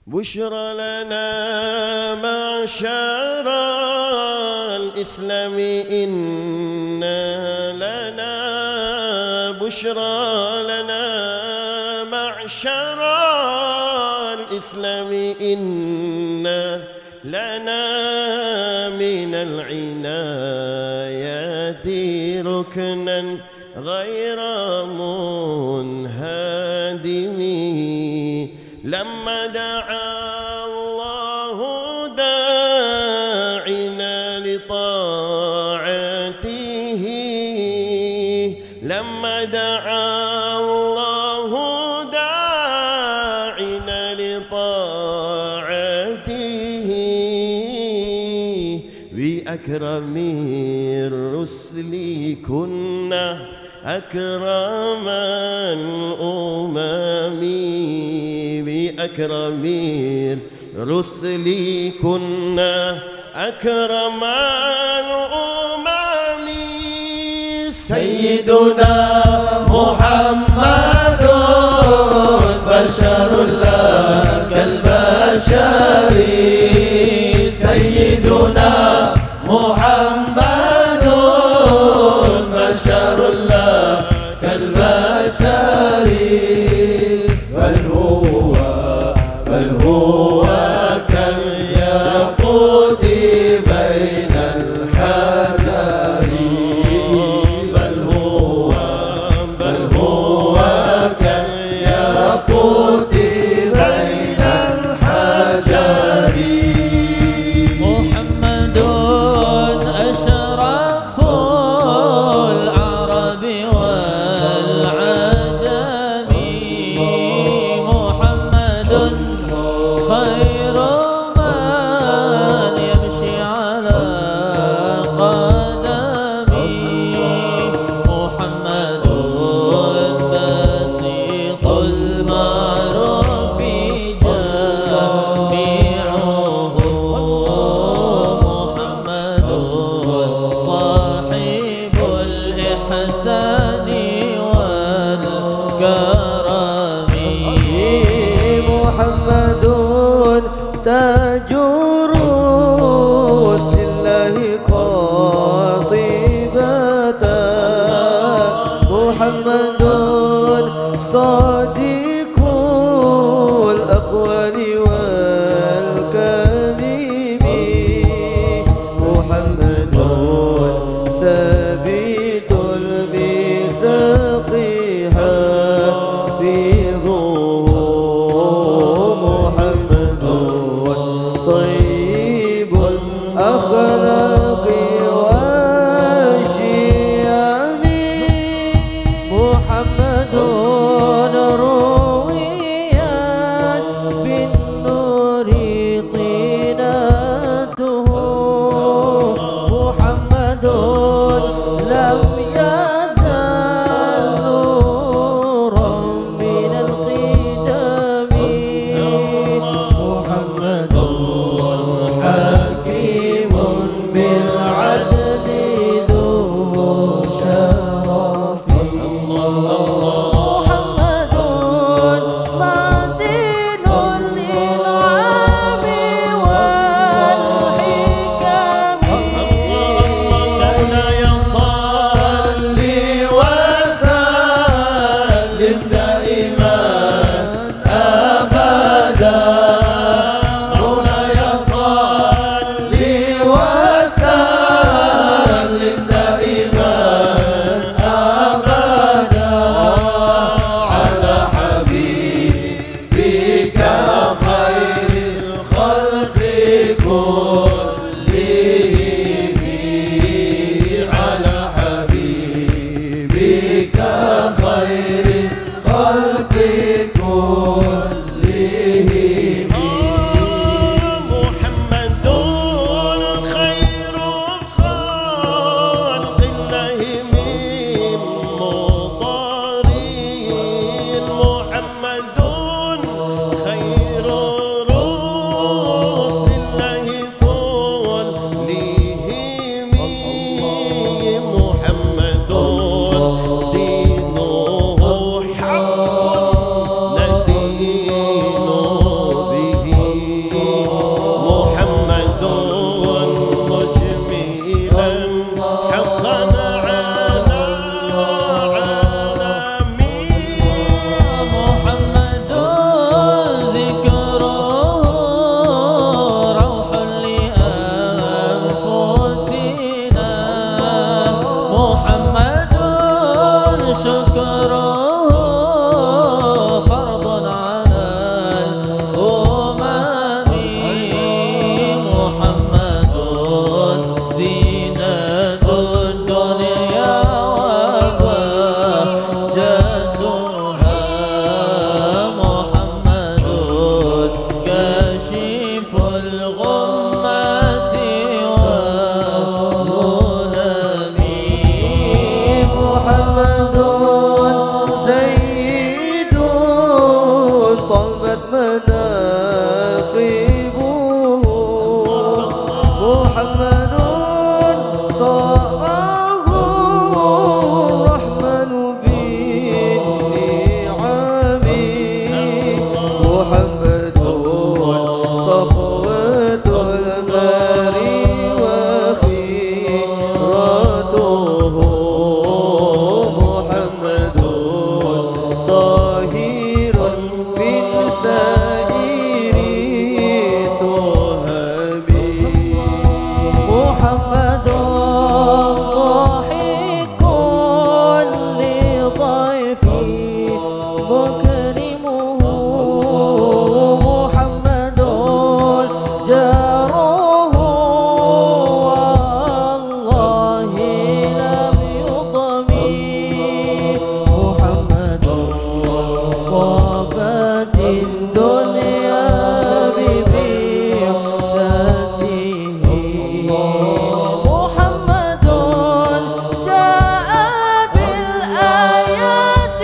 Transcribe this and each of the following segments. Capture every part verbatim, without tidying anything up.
بشرى لنا معشر الإسلام إنا لنا بشرى لنا معشر الإسلام إنا لنا من العنايات ركنا غير منهدم لما دعا الله داعنا لطاعته لما دعا الله داعنا لطاعته بأكرم الرسل كنا أكرم الأمم بأكرم الرسل كنا أكرم الأمم سيدنا محمد بشر لا كالبشر سيدنا محمد بشر لا كالبشر بل هو بل هو كالياقوت بين الحجر بل هو بل هو كالياقوت بين الحجر محمد أشرف العرب والعجم محمد خير من يمشي على قدمه محمد بسيط المعروف جامعه محمد صاحب الإحسان والكرم محمد تاج الرسل الله قاطبة محمد صادق الأقوال والكلم محمد ثابت الميثاق حفظه محمد طيب الأخلاق والشيم محمد رويا بالنور طينته محمد لم يزل نورا من القدم محمد حكيم بالعدل ذو شرف محمد معدن للعام والحكم مولاي صل وسلم دائما أبدا مولاي صل وسلم دائما أبدا على حبيبك خير الخلق كلهم على حبيبك خير الخلق كلهم محمد خير خلق الله من مضارين محمد خير رسل الله كلهم محمد دينه حق طابت مناقبه محمد صاره الرحمن بالنعم محمد صفوة المري وخيرته محمد طاهر من سائر تهبي محمد ضاحك لضيفي مكرمه محمد جاره والله لم يضمي محمد طابت الدنيا ببعثته محمد جاء بالآيات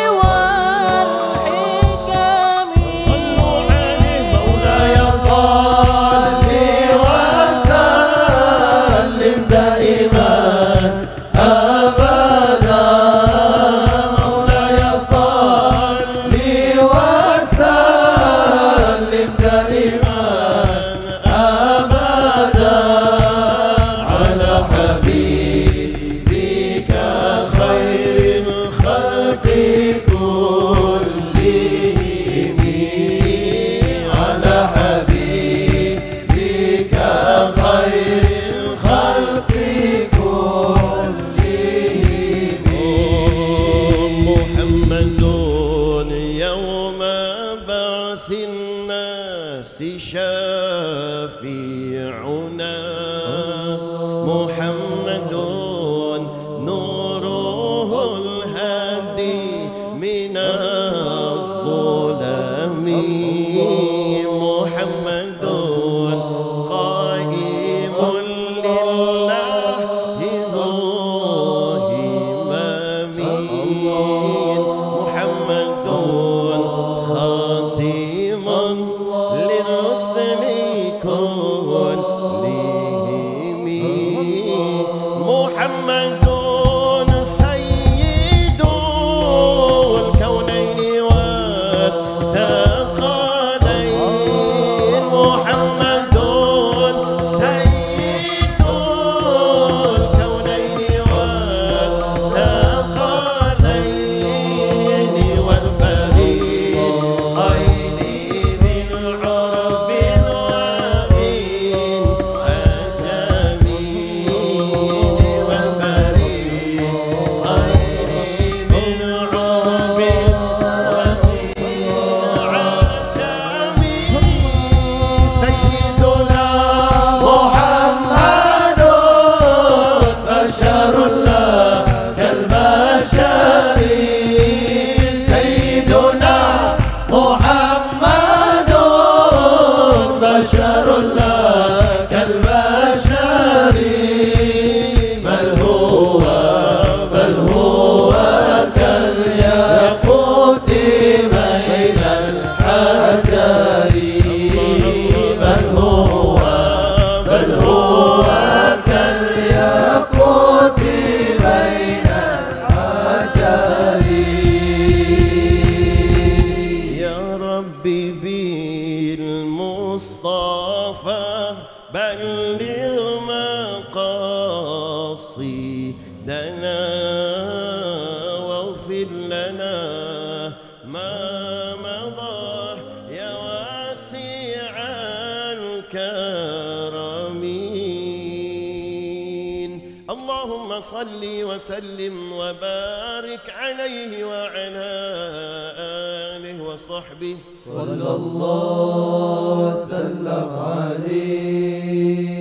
والحكم صلوا عليه مولاي صل وسلم دائما أبدا مولاي صل وسلم دائما أبدا على حبيبك خير الخلق كلهم على حبيبك خير الخلق كلهم محمد يوم بعث الناس شافيعنا محمد نوره الهادي من الظلم محمد قائم لله ذو همم محمد خاتم للرسل كلهم محمد سيد الكونين والثقلين محمد سيد الكونين والثقلين والفريقين من عرب ومن عجمين والفريقين من عرب ومن عجمين سيدنا محمد بشر لا كالبشر سيدنا محمد بشر لا كالبشر بل هو بل هو كالياقوت بين الحجر بل هو بل هو كالياقوت بين الحجر يا ربي بالمصطفى بلغ مقاصدنا واغفر لنا ما مضى يا واسع الكرم اللهم صل وسلم وبارك عليه وعلى آله وصحبه صلى الله وسلم عليه